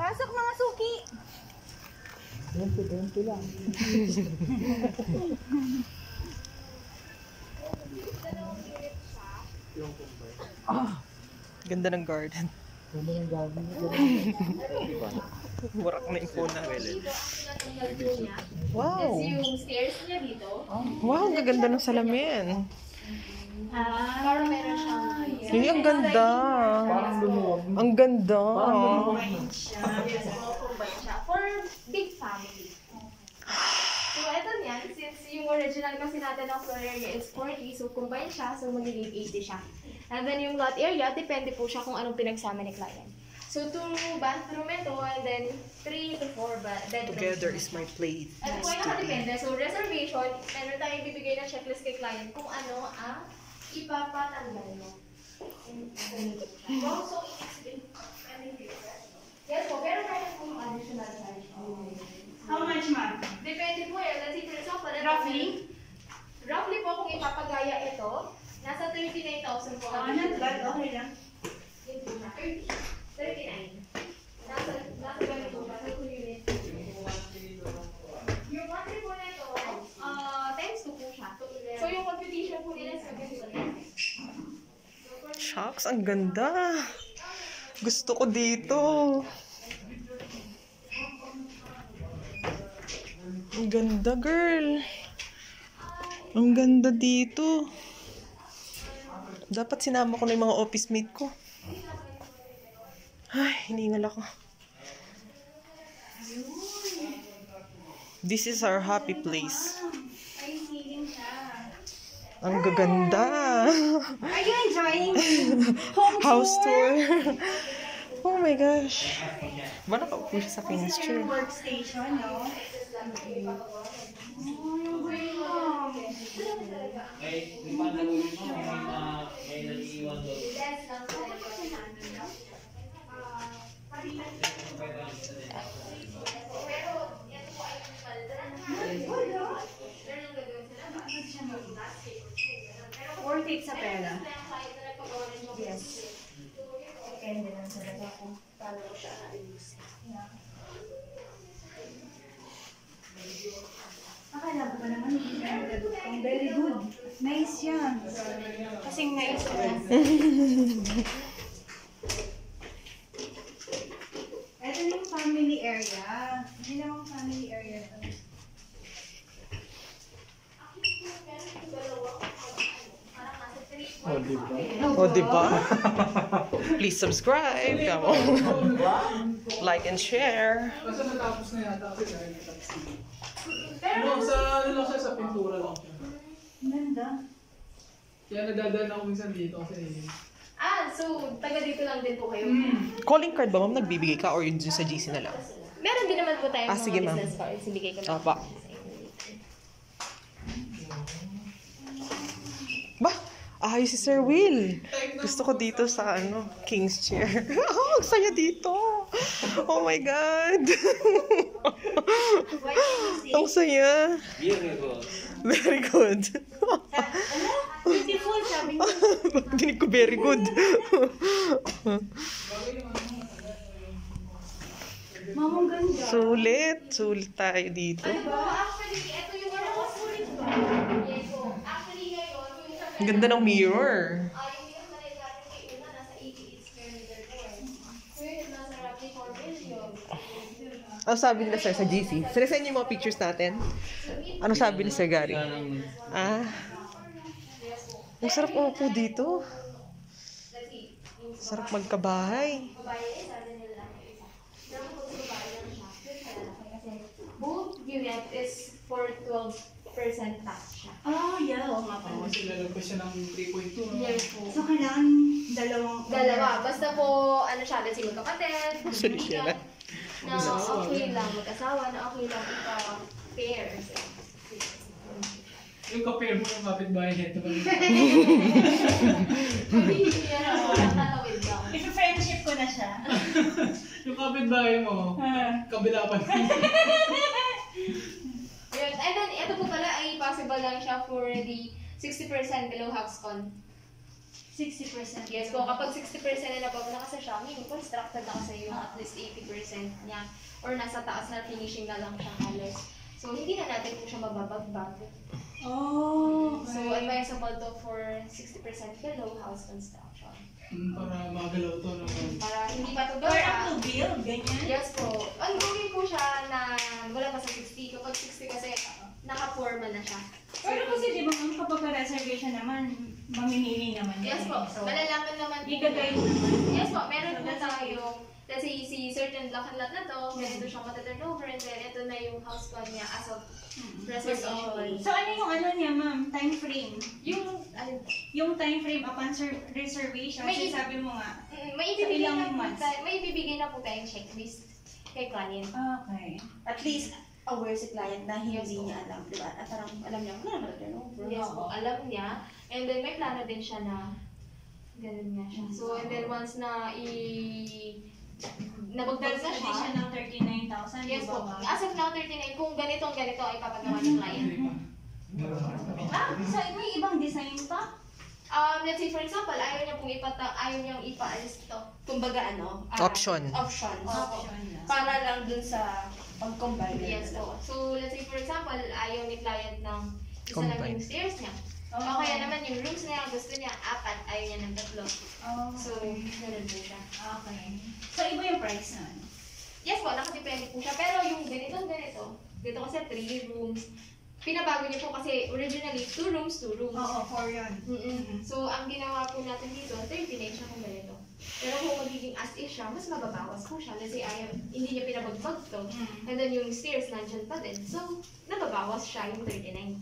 Pasok mga suki! 20 lang. Ganda ng garden. Ganda ng garden. Warak na yung phone na. Wow! That's yung stairs niya dito. Wow, ang ganda ng salamin. Parang meron siyang... Hindi, ang ganda. Parang lumuwag. Ang ganda. Combine siya. For big family. So, ito niyan. Since yung original kasi natin ng floor area is 40, so combine siya, so magiging 80 siya. And then yung lot area, depende po siya kung anong pinagsama ni client. So, 2 bathroom ito, and then 3 to 4 bedrooms. Together is my plate. At po ay nakadepende. So, reservation, meron tayong ibibigay na checklist kay client kung ano ang ipapatanggal mo. So, yes po, pero meron pong additional charge. How much, ma'am? Depende po yan. Let's say, for example, Roughly? Roughly po, kung ipapagaya ito, nasa 39,000 po. Not bad, okay lang. 39. Nasa ganito ba? Sa 2 units. Yung monthly po na ito, times 2 po siya. So, yung computation po nila sa ganito. Shucks, ang ganda. Gusto ko dito. Ang ganda, girl. Ang ganda dito. Dapat sinama ko na yung mga office mate ko. Ay, hiningal ako. This is our happy place. Ang gaganda. Are you enjoying House tour. Oh my gosh. Ba nakaupo siya sa King's chair? your workstation, no? Worth it sa pera. Yes. Depende lang talaga kung paano ko siya ayusin. Akala ko ba naman ang very good. Nice yan. Kasing nice ko yan. Ito yung family area. Hindi naman family area to. Oh, diba? O, diba? Please subscribe. Come on. Like and share. Kasi natapos na yata kasi dahil natapos na. Ano, sa ano lang siya, sa pintura lang siya. Ganda. Kaya nadadaan ako minsan dito kasi So, taga dito lang din po kayo. Calling card ba, ma'am? Nagbibigay ka or yun dun sa GC na lang? Meron din naman po tayong Sige, ma'am. business cards. Ibigay ko lang. Apa. Ba? Ayos si Sir Will. Gusto ko dito sa King's chair. Ang saya dito. Oh my God. Ang saya. Very good. Beautiful, sabi ko. Dinig ko very good. Mamang ganda. Sulit. Sulit tayo dito. Actually, ito yung ano ko sulit ba? Yes po. Actually, ngayon, yung sa Ang ganda ng mirror. yung pinakamalay natin kay una, nasa 88 square meter po eh. So yun, nasa roughly 4 million. Ano sabi nila sir sa GC? Sinesend niyo yung mga pictures natin? Ano sabi ni Sir Gary? Ang sarap umupo dito. Let's see. Yung Sarap magkabahay. babae eh, sabi nila lang yung isa. Pero kung sa babae lang siya, yun kaya lang. Kasi both unit is for 12% tax siya. Oh, yeah. Oo nga pala. kasi lalagpas siya ng 3.2. no? Yes po. So, kailangan dalawang... Dalawa. Basta po, ano siya, let's say magkapatid, Sorry, Sheila. na okay lang mag-asawa, na okay lang ipa-pair. Yung kapir mo yung kapitbahay nito. Hindi yan ako, tatawid lang. Ipa-friendship ko na siya. Yung kapitbahay mo, kabila pa. Yun. And then, ito po pala ay possible lang siya for the 60% below house con. 60%. Yes po, kapag 60% and above na kasi siya, meaning constructed na kasi yung at least 80% niya or nasa taas na finishing na lang siya halos. So, hindi na natin po siya mababagbag. Oh, So, advisable to for 60% below house construction. Para magalaw to naman. Para hindi pa to Or up gawa. to build, ganyan? Yes po. Ang gawin po siya na wala pa sa 60. Kapag 60 kasi, naka-forma na siya. Pero kasi di ba ma'am, kapag reservation naman, mamimili naman Yes yan. po. So, Malalaman naman po. i-guide naman. Yes po. Meron po tayong, kasi si certain block and lot na to, ganito siyang mataturnover, and then ito na yung house plan niya as of reservation. So ano yung ano niya ma'am, time frame? Yung, ano, Yung time frame upon reservation, May- sabi mo nga. may ibibigay ilang na po months? may ibibigay na po tayong checklist kay client. Okay. At least, aware si client na hindi Yes, po. niya alam, di ba? At parang alam niya, wala naman turnover. Yes po, alam niya. And then may plano din siya na ganun nga siya. So, and then once na nabagdag na Hindi siya siya, ng 39,000, yes di ba po. ma'am? As of now, 39, kung ganito ay papagawa ng client. So may ibang design pa? Let's say for example, ayaw niyang ipaalis to. Kumbaga Option. Option. Option na. Para lang dun sa pag-combine. Yes po. So, let's say for example, ayaw ni client ng isa lang Combine. yung stairs niya. O kaya naman yung rooms niya, gusto niya 4, ayaw niya ng 3. Oh, So, ganun po siya. okay. So iba yung price nun? Yes po, nakadepende po siya. Pero yung ganito, dito kasi 3 rooms. Pinabago niya po kasi originally 2 rooms. Oo, 4 yun. So, ang ginawa po natin dito, 39 siya kung ganito. Pero kung magiging as is siya, mas mababawas po siya. Let's say, hindi niya pinabagbag to. And then yung stairs, nandyan pa din. So, nababawas siya yung 39.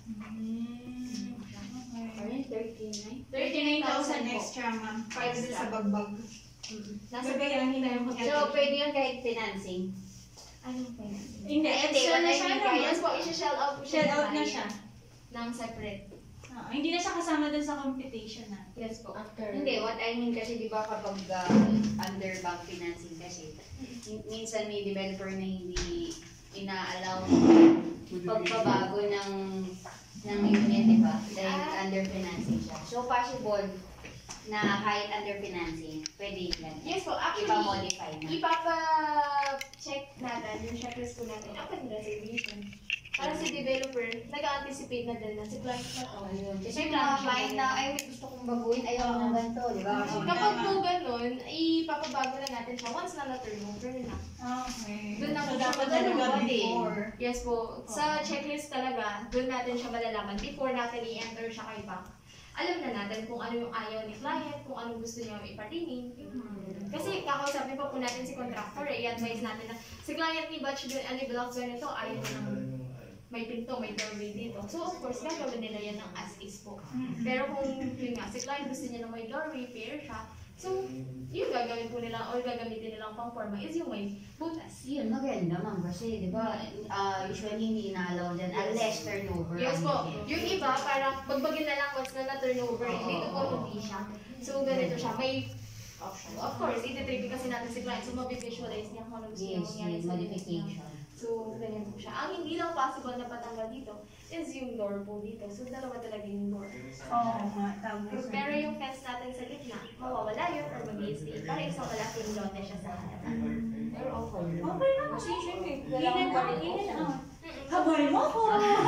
Ano yung 39? 39,000 extra ma'am. Para din sa bagbag. Nasa Gagayahin na yung So, pwede yun kahit financing. Anong financing? Hindi, extra na siya Yes naman. po, isi-shell out po Shell siya. out na siya. Ng separate. Hindi na siya kasama dun sa computation na. Yes po. Hindi, what I mean kasi di ba kapag under bank financing kasi, minsan may developer na hindi ina-allow pagbabago ng unit, di ba? Dahil under financing siya. So, possible na kahit under financing, pwede yan. Yes po, actually, Ipa-modify na. ipapa-check natin yung checklist po natin upon reservation. Para si developer, nag-anticipate na din na si client na to. Kasi yung mga client na, ay, may gusto kong baguhin, ayaw ko ng ganito, di ba? Kapag po ganun, ipapabago na natin siya once na na-turnover na. Okay. Doon na po So siya dapat malalaman. talaga before. Yes po, sa checklist talaga, doon natin siya malalaman before natin i-enter siya kay bank. Alam na natin kung ano yung ayaw ni client, kung anong gusto niya ipatingin. Kasi kakausapin pa po natin si contractor, i-advise natin na si client ni batch blocks ganito, ayaw ng may pinto, may doorway dito. So of course, gagawin nila yan ng as is po. Pero kung yun nga, si client gusto niya na may doorway, pair siya, so yung gagawin po nila or gagamitin nilang pang forma is yung may butas. Yun, maganda ma'am kasi, di ba, usually hindi ina-allow dyan unless turnover. Yes ang po. unit. Yung iba, parang pagbagin na lang once na na-turnover, dito po hindi siya. So ganito siya, may option. Of course, ititripin kasi natin si client, so mabivisualize niya kung ano gusto niya Yes, mangyari yes, sa modification. So, ganyan po siya. Ang hindi lang possible na patanggal dito is yung door po dito. So, dalawa talaga yung door. Oo nga, tama. Pero yung fence natin sa gitna, mawawala yun or mag-i-stay. Para isang malaking lote siya sa harapan. Pero okay. Okay lang. Kasi syempre, In and out. Habol mo ko!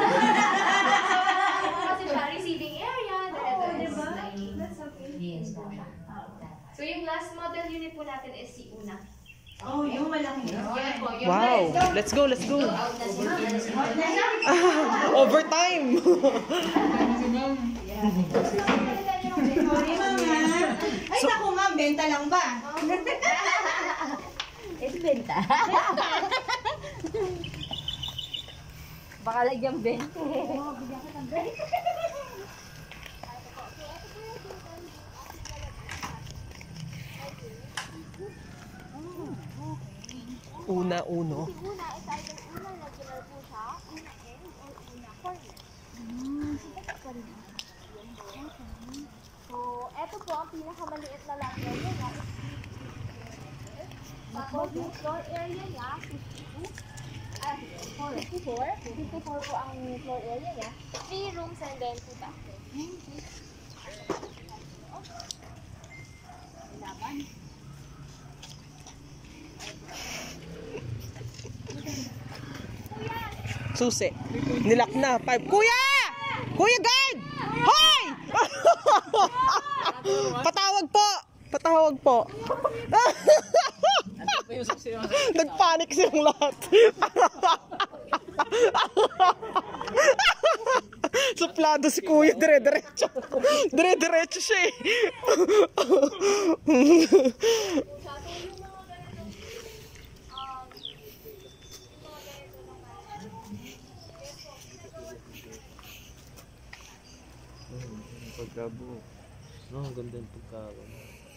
Kasi siya, receiving area, Oo, dalawa diba? is That's okay. Yes, tama. So, yung last model unit po natin is si Una. Oh, yung malaki yun. Yan po. Yung Wow. Let's go, let's go. Out na si ma'am. Overtime. Si ma'am. Sorry, ma'am, ha? Ay, naku, ma'am, benta lang ba? Ito benta. Baka lagyan benta. Una, uno. Una is either Una regular po siya, Una N, or Una corner. So, eto po ang pinakamaliit na lot area niya is 50. Tapos yung floor area niya, 54 po ang floor area niya. 3 rooms and then 2 bathrooms. Susi. Nilak na. 5. Kuya! Kuya guard! Hoy! Patawag po! Patawag po. Nagpanik silang lahat. Suplado si Kuya. Dire-diretso. Dire-diretso siya eh. Pagkabuo. No, ang ganda yung pagkabuo.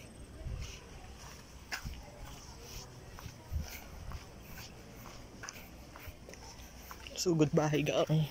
Sugod bahay gang.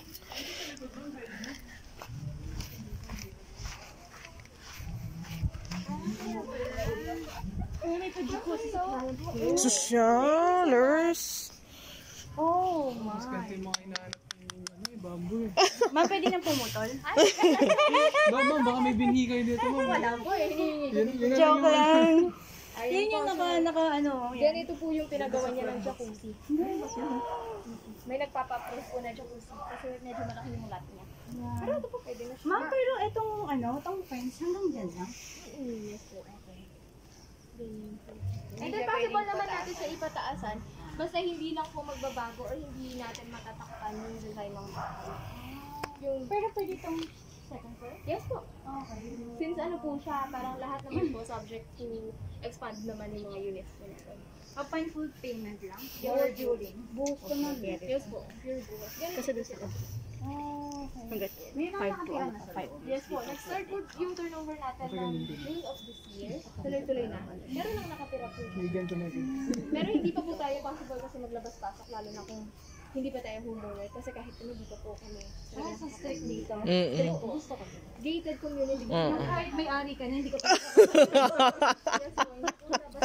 Sosyalers. Oh, Mas ma. kasi mga inaanap yung bamboo eh. Ma'am, pwede nang pumutol? Ma'am, baka may binhi kayo dito, ma'am. Wala po eh. Yun Joke lang. Ayun Yun yung po, naka, ano. yan. ganito po yung pinagawa niya ng jacuzzi. May nagpapa-approve po na jacuzzi kasi medyo malaki yung lot niya. Pero ito po pwede na siya. Ma'am, pero itong, itong fence hanggang dyan lang. Yes po, okay. And then possible naman natin sa ipataasan, basta hindi lang po magbabago or hindi natin matatakpan yung design ng bahay. Yung, Pero pwede itong second floor? yes po. Okay. Since ano po siya, parang lahat naman po subject to expand naman yung mga units po natin. Upon full payment lang? Yes, Or po. during? Buhos ko na get it. Yes po, pure buwas. Kasi doon sila. Oh, okay. May mga nakatira na sa loob. Yes po, nag-start po yung turnover natin ng May of this year. Tuloy-tuloy na. Meron lang nakatira po siya. May ganito na din. Pero hindi pa po tayo possible kasi maglabas-pasok, lalo na kung hindi pa tayo homeowner. Kasi kahit ano, dito po kami. Ah, sa strict dito. Strict po. Gated community. Kahit may ari ka na, hindi ka pa. Yes po, hindi po labas.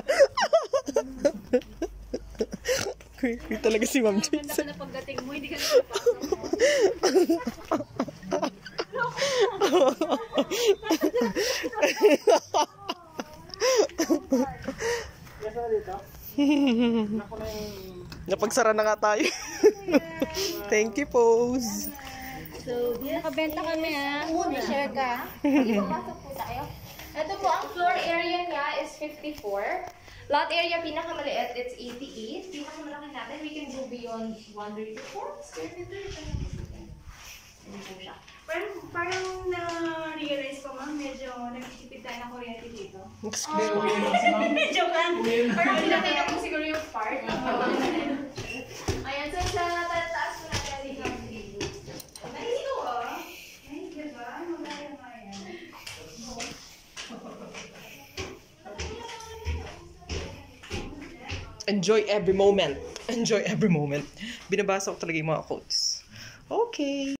Creepy talaga si Ma'am Ganda Jason. ka na pagdating mo, hindi ka na papasok mo. Napagsara na nga tayo. Thank you, Pose. So, nakabenta kami ha. Share ka. Sige, papasok po tayo. Ito po, ang floor area niya is 54. Lot area, pinakamaliit, it's 88. Pinakamalaki natin, we can go beyond 134 square meter. Ano po siya? Parang na-realize ko ma'am, medyo nagtitipid tayo ng kuryente dito. Joke lang. Parang pinatay na po siguro yung part. Ayan, so sa taas po natin dito. Nahihilo ah. Ay, diba? Magaya nga yan. Enjoy every moment. Enjoy every moment. Binabasa ko talaga yung mga quotes. Okay.